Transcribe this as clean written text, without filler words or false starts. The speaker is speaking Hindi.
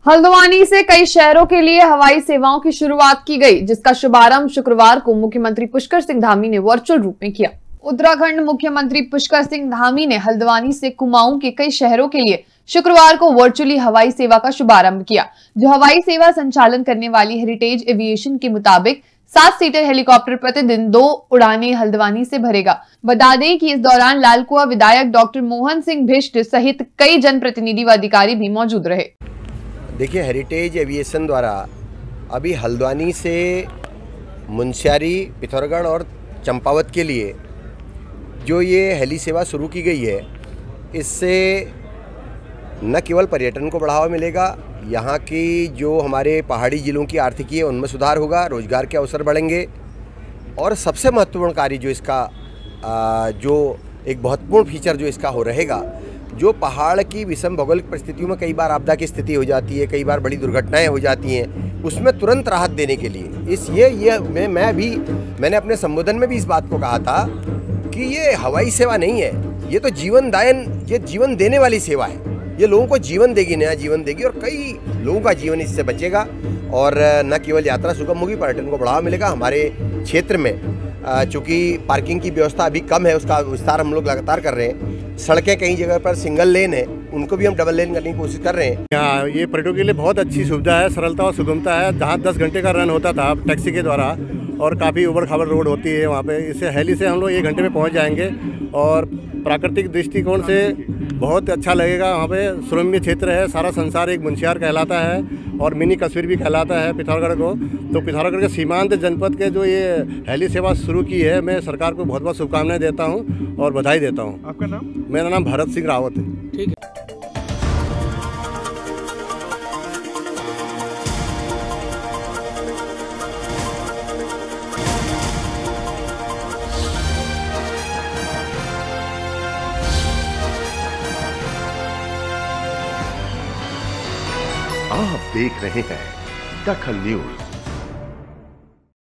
हल्द्वानी से कई शहरों के लिए हवाई सेवाओं की शुरुआत की गई, जिसका शुभारंभ शुक्रवार को मुख्यमंत्री पुष्कर सिंह धामी ने वर्चुअल रूप में किया। उत्तराखंड मुख्यमंत्री पुष्कर सिंह धामी ने हल्द्वानी से कुमाऊं के कई शहरों के लिए शुक्रवार को वर्चुअली हवाई सेवा का शुभारंभ किया, जो हवाई सेवा संचालन करने वाली हेरिटेज एविएशन के मुताबिक 7 सीटर हेलीकॉप्टर प्रतिदिन 2 उड़ानें हल्द्वानी से भरेगा। बता दें कि इस दौरान लालकुआं विधायक डॉक्टर मोहन सिंह भिष्ट सहित कई जनप्रतिनिधि व अधिकारी भी मौजूद रहे। देखिए, हेरिटेज एविएशन द्वारा अभी हल्द्वानी से मुनस्यारी, पिथौरागढ़ और चंपावत के लिए जो ये हेली सेवा शुरू की गई है, इससे न केवल पर्यटन को बढ़ावा मिलेगा, यहाँ की जो हमारे पहाड़ी जिलों की आर्थिकी है उनमें सुधार होगा, रोजगार के अवसर बढ़ेंगे और सबसे महत्वपूर्ण कार्य जो इसका जो एक महत्वपूर्ण फीचर जो इसका हो रहेगा, जो पहाड़ की विषम भौगोलिक परिस्थितियों में कई बार आपदा की स्थिति हो जाती है, कई बार बड़ी दुर्घटनाएं हो जाती हैं, उसमें तुरंत राहत देने के लिए मैंने अपने संबोधन में भी इस बात को कहा था कि ये हवाई सेवा नहीं है, ये तो ये जीवन देने वाली सेवा है। ये लोगों को जीवन देगी, नया जीवन देगी और कई लोगों का जीवन इससे बचेगा और न केवल यात्रा सुगम होगी, पर्यटन को बढ़ावा मिलेगा। हमारे क्षेत्र में चूँकि पार्किंग की व्यवस्था अभी कम है, उसका विस्तार हम लोग लगातार कर रहे हैं। सड़कें कई जगह पर सिंगल लेन है, उनको भी हम डबल लेन करने की कोशिश कर रहे हैं। यहाँ ये पर्यटकों के लिए बहुत अच्छी सुविधा है, सरलता और सुगमता है। जहाँ 10 घंटे का रन होता था टैक्सी के द्वारा और काफ़ी उबड़ खाबड़ रोड होती है वहाँ पे, इससे हेली से हम लोग 1 घंटे में पहुँच जाएंगे और प्राकृतिक दृष्टिकोण से बहुत अच्छा लगेगा। वहाँ पे सुरम्य क्षेत्र है, सारा संसार एक मुनस्यार कहलाता है और मिनी कश्मीर भी कहलाता है पिथौरागढ़ को। तो पिथौरागढ़ के सीमांत जनपद के जो ये हेली सेवा शुरू की है, मैं सरकार को बहुत बहुत शुभकामनाएं देता हूँ और बधाई देता हूँ। आपका नाम? मेरा नाम भरत सिंह रावत है। ठीक है। आप देख रहे हैं दखल न्यूज।